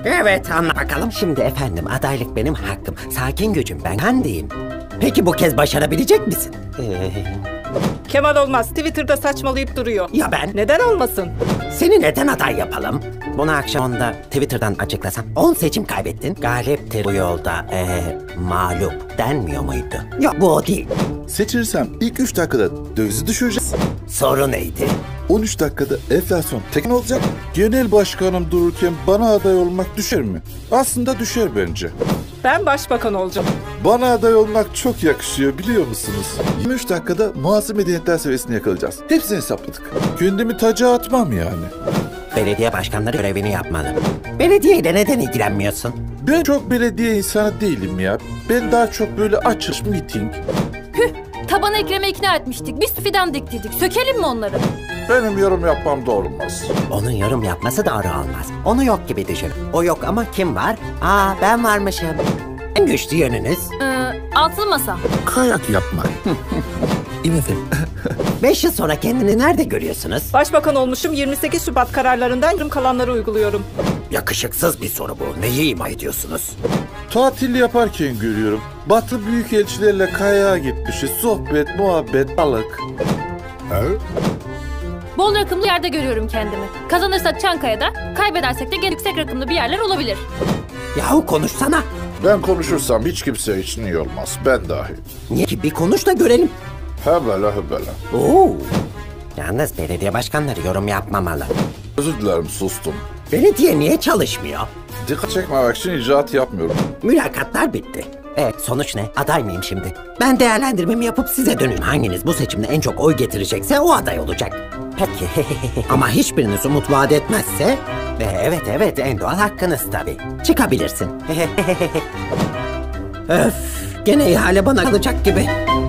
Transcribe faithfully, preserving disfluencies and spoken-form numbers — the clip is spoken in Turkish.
Evet, anla bakalım. Şimdi efendim, adaylık benim hakkım. Sakin gücüm, ben Hande'yim. Peki bu kez başarabilecek misin? Ee... Kemal olmaz. Twitter'da saçmalayıp duruyor. Ya ben? Neden olmasın? Seni neden aday yapalım? Bunu akşam onda Twitter'dan açıklasam. on seçim kaybettin. Galiptir bu yolda ee, mağlup denmiyor muydu? Yok, bu o değil. Seçilirsem ilk üç dakikada dövizi düşüreceğiz. Soru neydi? on üç dakikada enflasyon tekin olacak. Genel başkanım dururken bana aday olmak düşer mi? Aslında düşer bence. Ben başbakan olacağım. Bana aday olmak çok yakışıyor, biliyor musunuz? yirmi üç dakikada muazzam medeniyetler seviyesini yakalayacağız. Hepsini hesapladık. Kendimi taca atmam yani. Belediye başkanları görevini yapmalı. Belediyeyle neden ilgilenmiyorsun? Ben çok belediye insanı değilim ya. Ben daha çok böyle açış, miting. Hüh, tabanı Ekrem'e ikna etmiştik. Biz fidan diktiydik. Sökelim mi onları? Benim yorum yapmam doğru olmaz. Onun yorum yapması doğru olmaz. Onu yok gibi düşün. O yok ama kim var? Aa, ben varmışım. En güçlü yönünüz? Ee, altılı masa. Kayak yapma. İyi mi efendim? Beş yıl sonra kendini nerede görüyorsunuz? Başbakan olmuşum, yirmi sekiz Şubat kararlarından yarım kalanları uyguluyorum. Yakışıksız bir soru bu. Neyi ima ediyorsunuz? Tatil yaparken görüyorum. Batı büyükelçilerle kayağa gitmişiz. Sohbet, muhabbet, balık. Ha? Bol rakımlı yerde görüyorum kendimi. Kazanırsak Çankaya'da, kaybedersek de gene yüksek rakımlı bir yerler olabilir. Yahu konuşsana. Ben konuşursam hiç kimse için iyi olmaz. Ben dahil. Niye ki bir konuş da görelim. Hebele hebele. Oo. Yalnız belediye başkanları yorum yapmamalı. Özür dilerim, sustum. Belediye niye çalışmıyor? Dikkat çekmemek için icraat yapmıyorum. Mülakatlar bitti. Evet, sonuç ne? Aday mıyım şimdi? Ben değerlendirmemi yapıp size döneyim. Hanginiz bu seçimde en çok oy getirecekse o aday olacak. Peki. Ama hiçbiriniz umut vaat etmezse... Ee, evet evet, en doğal hakkınız tabii. Çıkabilirsin. Öf, gene ihale bana kalacak gibi.